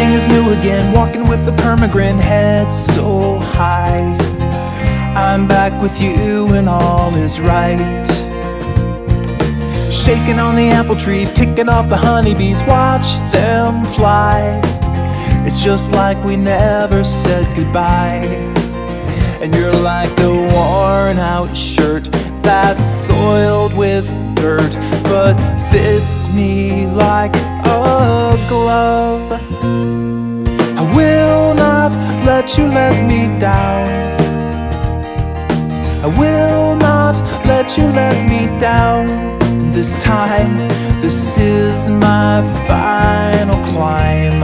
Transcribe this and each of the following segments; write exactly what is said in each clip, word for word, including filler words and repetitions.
Everything is new again, walking with a permagrin, head so high. I'm back with you and all is right. Shaking on the apple tree, ticking off the honeybees, watch them fly. It's just like we never said goodbye. And you're like a worn out shirt that's soiled with dirt, but fits me like a glove. I will not let you let me down. I will not let you let me down. This time, this is my final climb.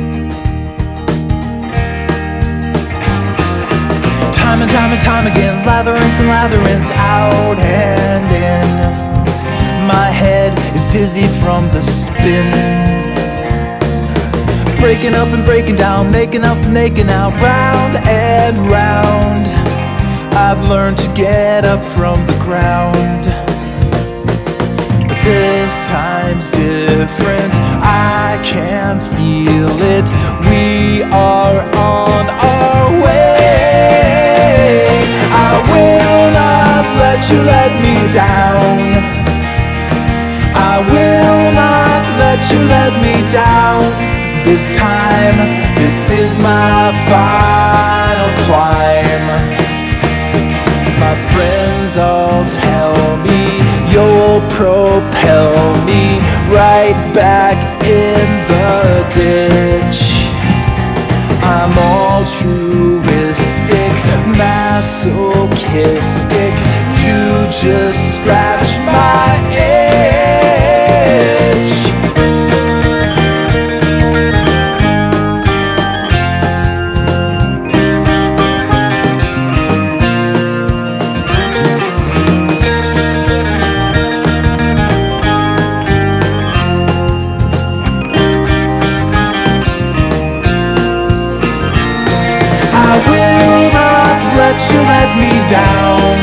Time and time and time again, latherings and latherings, out and in. My head is dizzy from the spin. Breaking up and breaking down, making up and making out, round and round. I've learned to get up from the ground. But this time's different, I can feel it. We are on our way. I will not let you let me down. I will not let you let me down. This time, this is my final climb. My friends all tell me you'll propel me right back in the ditch. I'm altruistic, masochistic. You just scratch my itch. Let you let me down.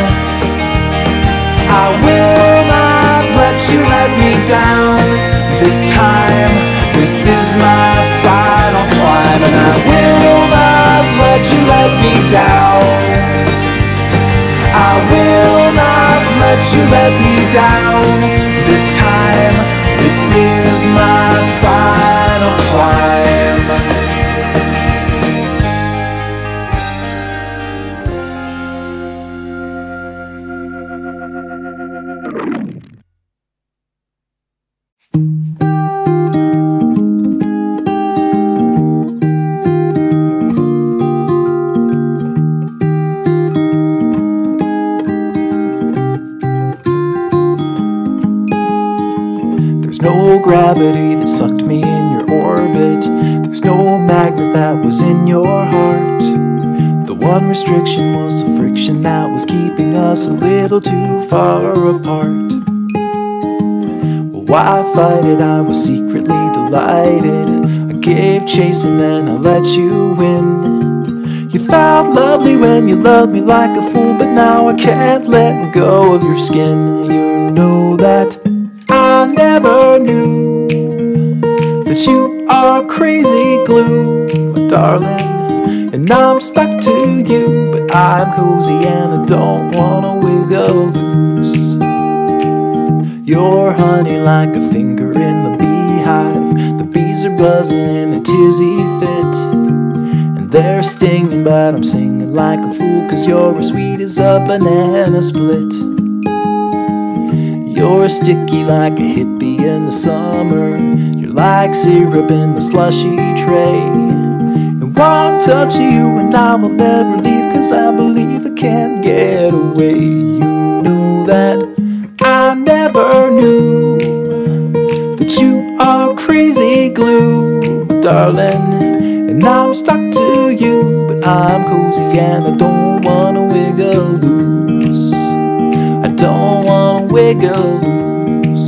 I will not let you let me down. This time, this is my final climb. And I will not let you let me down. I will not let you let me down. This time, this is my final climb. No gravity that sucked me in your orbit. There's no magnet that was in your heart. The one restriction was the friction that was keeping us a little too far apart. Well, why fight it? I was secretly delighted. I gave chase and then I let you win. You felt lovely when you loved me like a fool, but now I can't let go of your skin. You know that I never knew that you are crazy glue, my darling, and I'm stuck to you, but I'm cozy and I don't wanna wiggle loose. You're honey like a finger in the beehive. The bees are buzzing in a tizzy fit, and they're stinging, but I'm singing like a fool, 'cause you're as sweet as a banana split. You're sticky like a hippie in the summer. You're like syrup in the slushy tray. And one touch of you and I will never leave, 'cause I believe I can't get away. You know that I never knew that you are crazy glue, darling, and I'm stuck to you, but I'm cozy and I don't wanna wiggle loose. I don't wanna wiggle loose.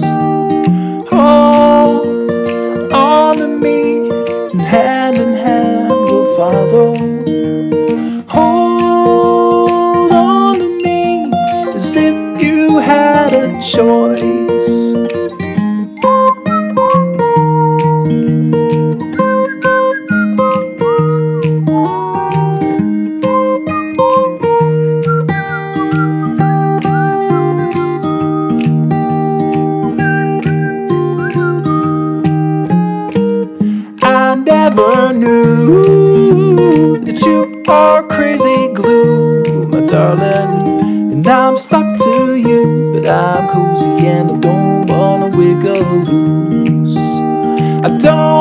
Hold on to me, and hand in hand we'll follow. Hold on to me, as if you had a choice. are crazy glue, my darling. And I'm stuck to you, but I'm cozy and I don't wanna wiggle loose. I don't